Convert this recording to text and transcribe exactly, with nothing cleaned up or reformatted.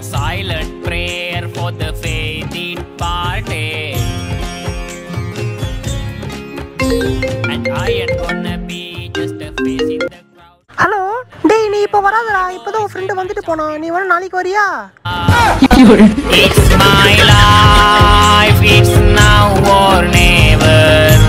silent prayer for the faith in party. And I ain't gonna be just a face in the crowd. Hello, டேய் நீ இப்ப வராதடா. இப்போதான் ஒரு friend வந்துட்டு போனா. நீ வேணா நாளைக்கு வரியா? It's my life, it's now or never.